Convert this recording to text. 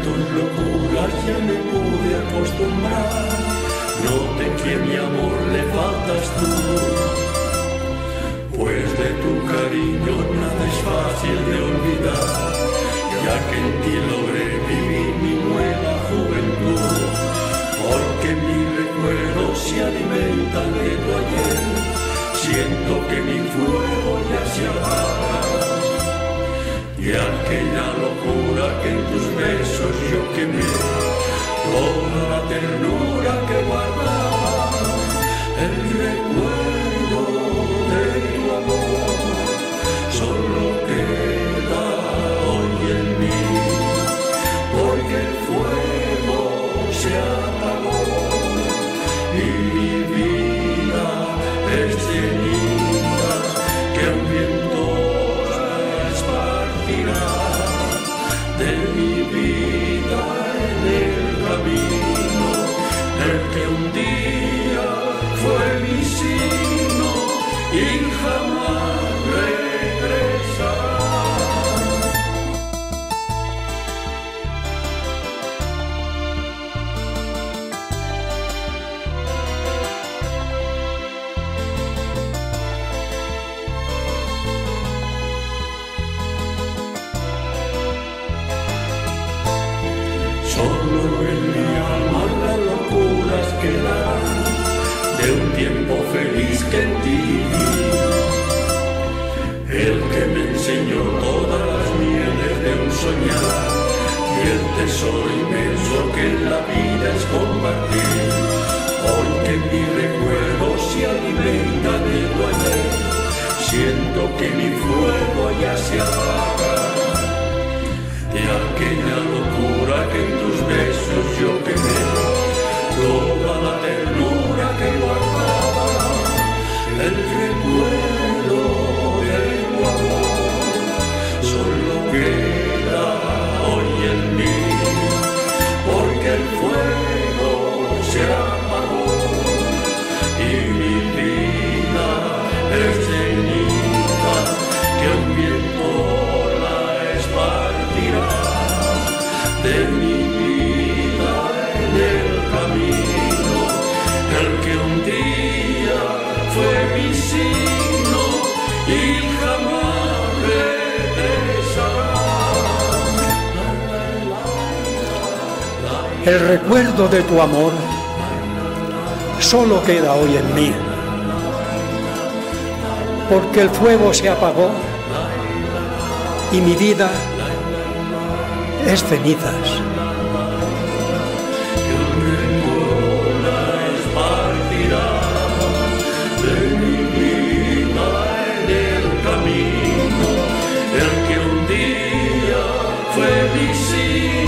tus locuras ya me pude acostumbrar. Noté que mi amor le faltas tú, pues de tu cariño nada es fácil de olvidar, ya que en ti logré vivir mi nueva juventud. Porque mis recuerdos se alimentan de tu ayer, siento que mi fuego ya se apaga, y aquella locura que en tus besos yo quemé, toda la ternura que guardaba, el recuerdo de tu amor, solo queda hoy en mí, porque el fuego se apagó y mi vida es cenizas que un viento esparcirá de mi vida en el camino, el que un día fue mi signo y jamás regresará. Solo en mi alma las locuras quedan de un tiempo feliz que en ti vi, el que me enseñó todas las mieles de un soñar y el tesoro inmenso que en la vida es compartir. Hoy que mi recuerdo se alimenta de tu ayer, siento que mi fuego ya se apaga, de aquella locura que en tus besos yo quemé, toda la ternura que guardaba, el recuerdo de tu amor, solo queda hoy en mí, porque el fuego se apagó y mi vida es ceniza que un viento de mi vida en el camino, el que un día fue mi signo y jamás regresará. El recuerdo de tu amor solo queda hoy en mí, porque el fuego se apagó y mi vida es cenizas. Que un viento la esparcirá de mi vida en el camino, el que un día fue mi signo